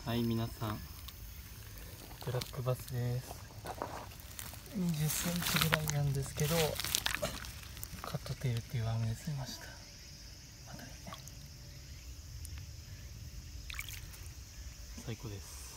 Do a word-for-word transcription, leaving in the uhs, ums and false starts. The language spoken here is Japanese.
はい、皆さん、ブラックバスです。にじゅっセンチぐらいなんですけど、カットテールっていう網で釣りました。またね、最高です。